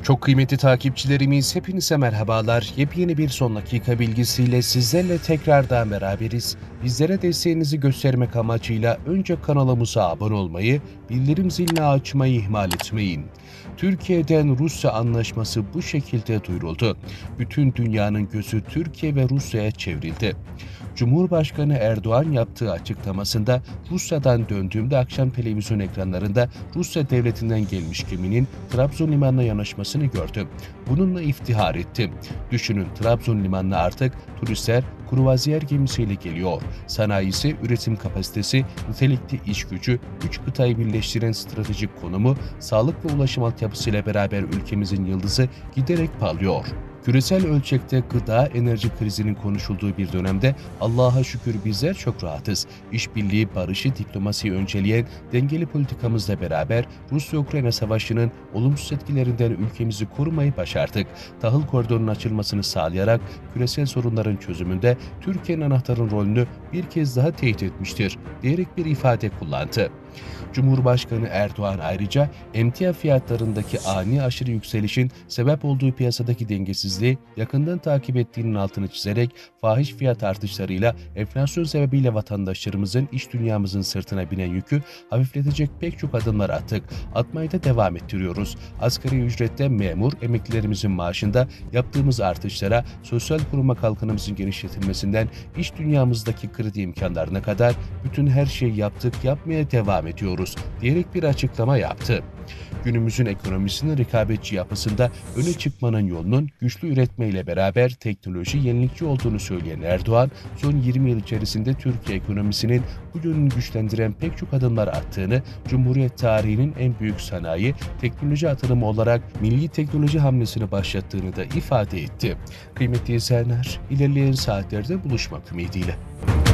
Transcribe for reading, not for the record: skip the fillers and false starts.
Çok kıymetli takipçilerimiz, hepinize merhabalar. Yepyeni bir son dakika bilgisiyle sizlerle tekrardan beraberiz. Bizlere desteğinizi göstermek amacıyla önce kanalımıza abone olmayı, bildirim zilini açmayı ihmal etmeyin. Türkiye'den Rusya anlaşması bu şekilde duyuruldu. Bütün dünyanın gözü Türkiye ve Rusya'ya çevrildi. Cumhurbaşkanı Erdoğan yaptığı açıklamasında Rusya'dan döndüğümde akşam televizyon ekranlarında Rusya devletinden gelmiş geminin Trabzon limanına yanaşmasını gördüm. Bununla iftihar ettim. Düşünün, Trabzon limanına artık turistler kruvaziyer gemisiyle geliyor. Sanayisi, üretim kapasitesi, nitelikli iş gücü, 3 kıtayı birleştiren stratejik konumu, sağlık ve ulaşım altyapısıyla beraber ülkemizin yıldızı giderek parlıyor. Küresel ölçekte gıda, enerji krizinin konuşulduğu bir dönemde Allah'a şükür bizler çok rahatız. İşbirliği, barışı, diplomasiyi önceleyen dengeli politikamızla beraber Rusya-Ukrayna savaşının olumsuz etkilerinden ülkemizi korumayı başardık. Tahıl koridorunun açılmasını sağlayarak küresel sorunların çözümünde Türkiye'nin anahtarın rolünü bir kez daha teyit etmiştir, diyerek bir ifade kullandı. Cumhurbaşkanı Erdoğan ayrıca emtia fiyatlarındaki ani aşırı yükselişin sebep olduğu piyasadaki dengesizliği yakından takip ettiğinin altını çizerek fahiş fiyat artışlarıyla enflasyon sebebiyle vatandaşlarımızın, iş dünyamızın sırtına binen yükü hafifletecek pek çok adımlar attık. Atmaya da devam ettiriyoruz. Asgari ücrette memur, emeklilerimizin maaşında yaptığımız artışlara, sosyal koruma kalkanımızın genişletilmesinden iş dünyamızdaki kredi imkanlarına kadar bütün her şeyi yaptık, yapmaya devam ediyoruz, diyerek bir açıklama yaptı. Günümüzün ekonomisinin rekabetçi yapısında öne çıkmanın yolunun güçlü üretmeyle beraber teknoloji yenilikçi olduğunu söyleyen Erdoğan, son 20 yıl içerisinde Türkiye ekonomisinin bu yönünü güçlendiren pek çok adımlar attığını, Cumhuriyet tarihinin en büyük sanayi, teknoloji atılımı olarak milli teknoloji hamlesini başlattığını da ifade etti. Kıymetli izleyenler, ilerleyen saatlerde buluşmak ümidiyle.